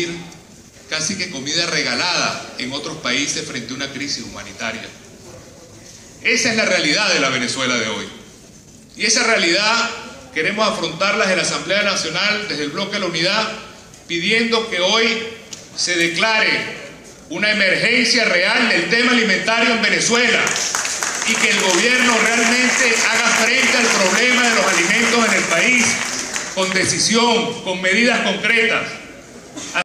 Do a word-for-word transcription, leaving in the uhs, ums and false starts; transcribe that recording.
casi que comida regalada en otros países frente a una crisis humanitaria. Esa es la realidad de la Venezuela de hoy. Y esa realidad queremos afrontarla desde la Asamblea Nacional, desde el Bloque de la Unidad, pidiendo que hoy se declare una emergencia real del tema alimentario en Venezuela y que el gobierno realmente haga frente al problema de los alimentos en el país con decisión, con medidas concretas.